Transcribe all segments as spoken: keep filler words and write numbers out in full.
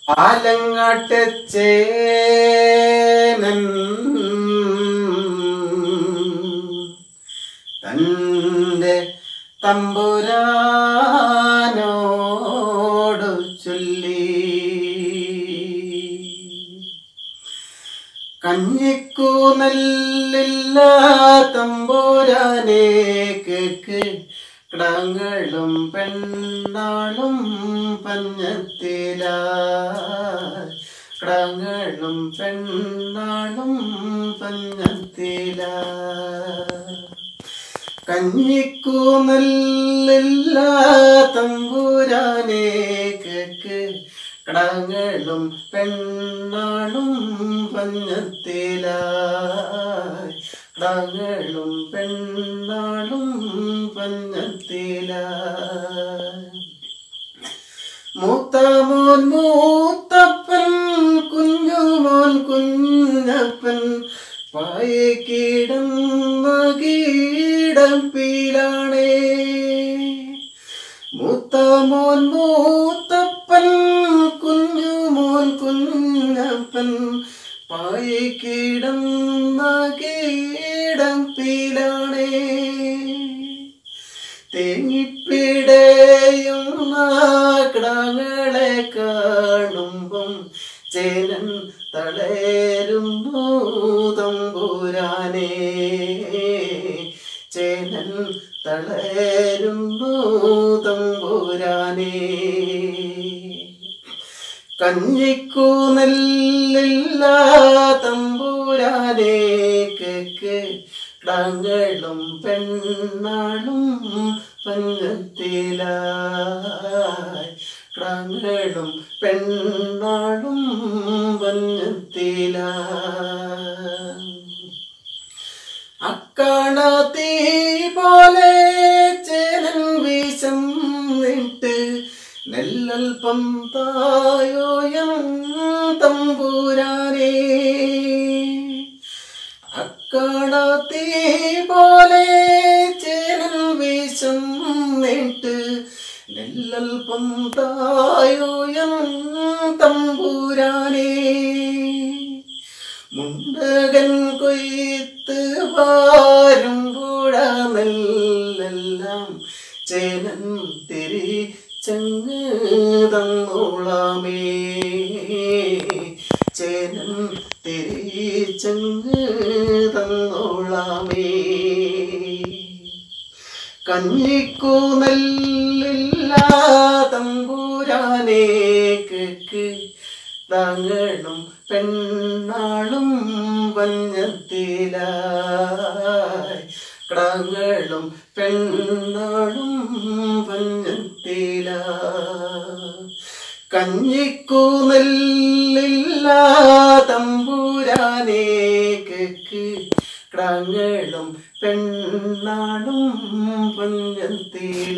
ആലങ്ങാട്ടച്ചേനൻ തന്റെ തമ്പുരാനോടു ചൊല്ലി, കഞ്ഞിക്കു നെല്ലില്ല തമ്പുരാനെ കേക്ക്, കിടാങ്ങളും പെണ്ണാളും പഞ്ഞത്തില, കിടാങ്ങളും പെണ്ണാളും പഞ്ഞത്തില. കഞ്ഞിക്കു നെല്ലില്ല തമ്പുരാനെ കേക്ക്, കിടാങ്ങളും പെണ്ണാളും പഞ്ഞത്തില, കിടാങ്ങളും പെണ്ണാളും പഞ്ഞത്തില. മൂത്തമോൻ മൂത്തപ്പൻ കുഞ്ഞുമോൻ കുഞ്ഞപ്പൻ പായക്കിടന്ന കീടപ്പിലാണേ. മൂത്തമോൻ മൂത്തപ്പൻ കുഞ്ഞുമോൻ കുഞ്ഞപ്പൻ പായക്കിടന്ന കീടപ്പിലാണേ. തേങ്ങിപ്പിടയുന്ന കിടാങ്ങളെ കാണുമ്പം ചേനൻ തളരുന്നു തമ്പുരാനെ, ചേനൻ തളരുന്നു തമ്പുരാനെ. കഞ്ഞിക്കു നെല്ലില്ല തമ്പുരാനെ കേക്ക്, കിടാങ്ങളും പെണ്ണാളും പഞ്ഞത്തില, കിടാങ്ങളും പെണ്ണാളും പഞ്ഞത്തില. അക്കാണാത്തീ പോലെ ചേനൻ വീശം നിട്ട്, നെല്ലൽപ്പം തായോയം തമ്പുരാനെ. അക്കാണാത്തീ പോലെ ചേനൻ വീശം നിട്ട്, നെല്ലൽപ്പം തായോയം തമ്പുരാനെ. മുണ്ടകൻ കൊയ്ത്ത് വാരുമ്പുഴ നെല്ലെല്ലാം ചേനൻ തിരിച്ചങ്ങ് തന്നോളാമേ, ചേനൻ തിരിച്ചങ്ങ് തന്നോളാമേ. കഞ്ഞിക്കു നെല്ലില്ല തമ്പുരാനെ കേക്ക്, താങ്കളും പെണ്ണാളും പഞ്ഞത്തില, കിടാങ്ങളും പെണ്ണാളും പഞ്ഞത്തില. കഞ്ഞിക്കു നെല്ലില്ല തമ്പുരാനെ കേക്ക്, കിടാങ്ങളും പെണ്ണാളും പഞ്ഞത്തില,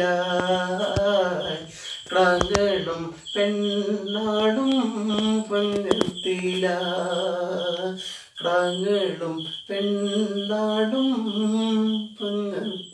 കിടാങ്ങളും പെണ്ണാളും പഞ്ഞത്തില, കിടാങ്ങളും പെണ്ണാളും പഞ്ഞത്തില.